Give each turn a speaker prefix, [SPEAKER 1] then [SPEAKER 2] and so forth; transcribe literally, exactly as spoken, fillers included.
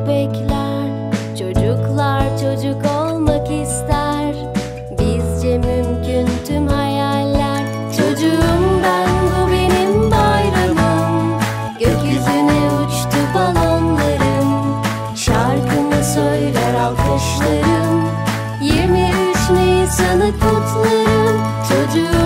[SPEAKER 1] bekler. Çocuklar çocuk olmak ister. Bizce mümkün tüm hayaller. Çocuğum ben, bu benim bayramım. Gökyüzüne uçtu balonlarım. Şarkımı söyler alkışlarım. yirmi üç Nisan'ı kutlarım. Çocuğum